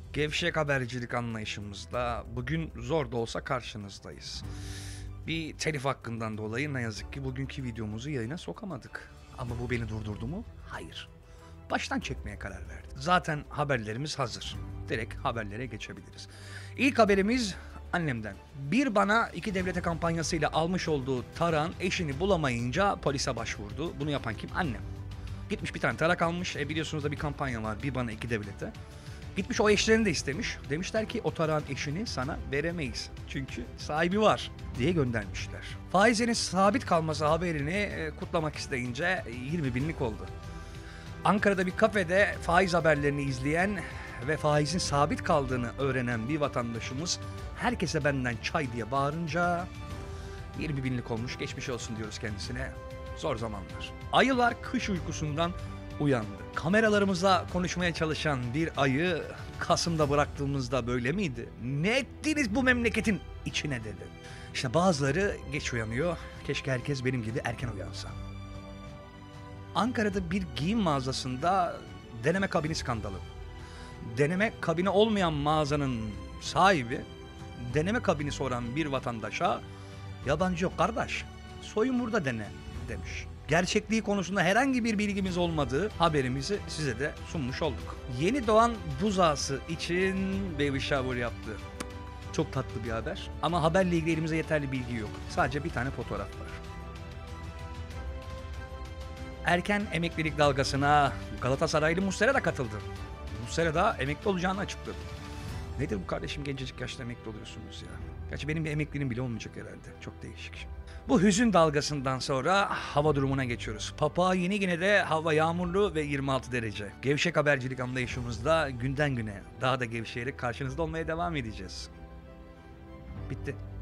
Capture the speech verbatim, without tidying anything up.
Gevşek habercilik anlayışımızda bugün zor da olsa karşınızdayız. Bir telif hakkından dolayı ne yazık ki bugünkü videomuzu yayına sokamadık. Ama bu beni durdurdu mu? Hayır. Baştan çekmeye karar verdim. Zaten haberlerimiz hazır. Direkt haberlere geçebiliriz. İlk haberimiz annemden. Bir bana iki devlete kampanyasıyla almış olduğu tarağın eşini bulamayınca polise başvurdu. Bunu yapan kim? Annem. Gitmiş bir tane tarak almış. E biliyorsunuz da bir kampanya var. Bir bana iki devlete. Gitmiş o eşlerini de istemiş. Demişler ki o tarağın eşini sana veremeyiz. Çünkü sahibi var diye göndermişler. Faizlerin sabit kalması haberini e, kutlamak isteyince yirmi binlik oldu. Ankara'da bir kafede faiz haberlerini izleyen ve faizin sabit kaldığını öğrenen bir vatandaşımız herkese benden çay diye bağırınca yirmi binlik olmuş, geçmiş olsun diyoruz kendisine. Zor zamanlar. Ayılar kış uykusundan uyandı. Kameralarımıza konuşmaya çalışan bir ayı Kasım'da bıraktığımızda böyle miydi? Ne ettiniz bu memleketin içine dedi. İşte bazıları geç uyanıyor. Keşke herkes benim gibi erken uyansa. Ankara'da bir giyim mağazasında deneme kabini skandalı. Deneme kabini olmayan mağazanın sahibi deneme kabini soran bir vatandaşa yabancı yok kardeş, soyun burada dene demiş. Gerçekliği konusunda herhangi bir bilgimiz olmadığı haberimizi size de sunmuş olduk. Yeni doğan buzağısı için baby shower yaptı. Çok tatlı bir haber ama haberle ilgili elimize yeterli bilgi yok. Sadece bir tane fotoğraf var. Erken emeklilik dalgasına Galatasaraylı Muslera da katıldı. Muslera da emekli olacağını açıkladı. Nedir bu kardeşim, gencecik yaşta emekli oluyorsunuz ya? Gerçi benim bir emekliliğim bile olmayacak herhalde. Çok değişik. Bu hüzün dalgasından sonra hava durumuna geçiyoruz. Papua Yeni Gine'de hava yağmurlu ve yirmi altı derece. Gevşek habercilik anlayışımızda günden güne daha da gevşeyerek karşınızda olmaya devam edeceğiz. Bitti.